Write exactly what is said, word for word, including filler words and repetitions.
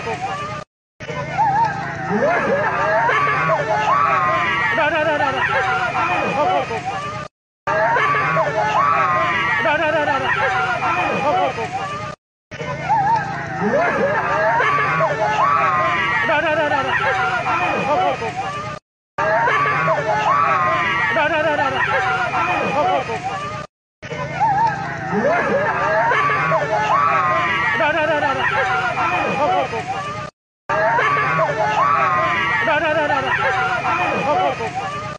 Udah, udah, udah, udah, udah. Hop, hop, hop. Udah, udah, udah, udah, udah. Hop, hop, hop. Udah, udah, udah, udah, udah. Hop, hop, hop. Udah, udah, udah, udah, udah. Hop, hop, hop. Udah, udah, udah, udah, udah. Hop, hop, hop. Udah, udah, udah, udah, udah. Hop, hop, hop.